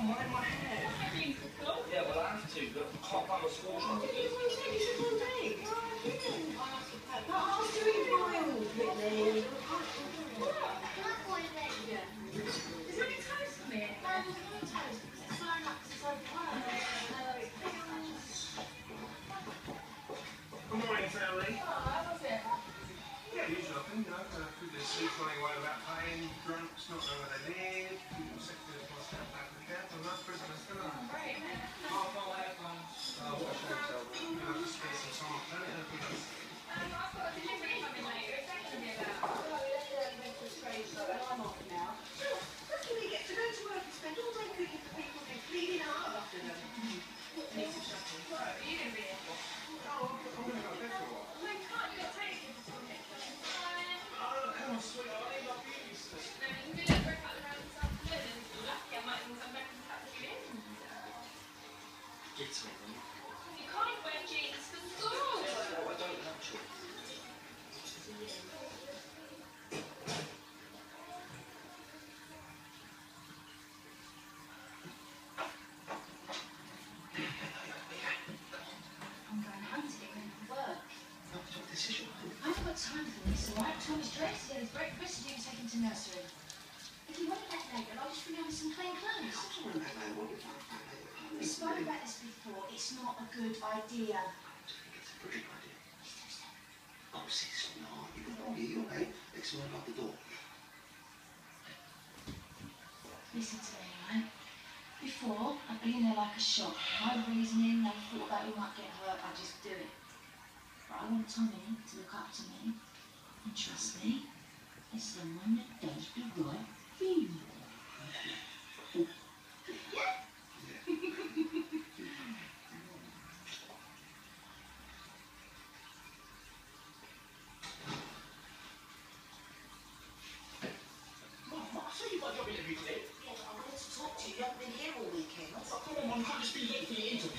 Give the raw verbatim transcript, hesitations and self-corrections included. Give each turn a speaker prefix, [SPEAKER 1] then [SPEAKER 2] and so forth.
[SPEAKER 1] on, mind my hair. Yeah, well, I have to, but I can't find my school shop.
[SPEAKER 2] What do you want to take this one day? No, I'll do it wild, Whitney.
[SPEAKER 3] Is there any toast for me? No, there's no toast. It's fine up because it's over.
[SPEAKER 1] Good morning, family.
[SPEAKER 3] Oh, how was it?
[SPEAKER 1] Yeah, usual thing, you know, uh, people sleep running away without paying, drunks, not knowing where they live, people sick to the hospital back and forth, and that's Christmas, isn't it?
[SPEAKER 3] Great, isn't it?
[SPEAKER 1] Oh, well, I have fun. Oh, what a shame, so you know, just spend some time on planet Earth with us.
[SPEAKER 3] Um, I've got a delivery coming later. It's going to be about.
[SPEAKER 2] Oh, let's go to the strange though, and I'm off now. Look at me get to go to work and spend all day cooking for people and cleaning up after them.
[SPEAKER 3] Need some shopping. What? Are you going to be here?
[SPEAKER 1] Oh, I'm going to go there for a while.
[SPEAKER 3] No, you can't. You've got to take it.
[SPEAKER 1] Oh, come on, sweetheart, I need my beauty stuff.
[SPEAKER 3] No, you can do that for a couple of rounds this afternoon. And if you're lucky, I might even come back and cut you in.
[SPEAKER 1] Get to it, then.
[SPEAKER 3] You can't wear jeans for school.
[SPEAKER 1] No, I don't have to.
[SPEAKER 4] I'm going home to get ready for work.
[SPEAKER 1] No, this is your home.
[SPEAKER 4] I haven't got time for this, all right? Thomas dressed, he had his breakfast, and you take him to nursery. If you want it back later, I'll just bring over some clean clothes.
[SPEAKER 1] I don't want that, man. What do you want that, man?
[SPEAKER 4] We spoke about this before. It's not a good idea.
[SPEAKER 1] I think it's a brilliant idea. Oh, sis, no, you can hold it, you okay? Next time I lock the door.
[SPEAKER 4] Listen to me, right? Before, I've been there like a shot. No reasoning, no thought about who might get hurt, I just do it. But I want Tommy to look up to me and trust me as someone that does the right thing.
[SPEAKER 1] I saw you got a job interview today.
[SPEAKER 2] Yeah, but I wanted to talk to you. You haven't been here all weekend.
[SPEAKER 1] Oh, come on, Mum, you can't just be late for your interview.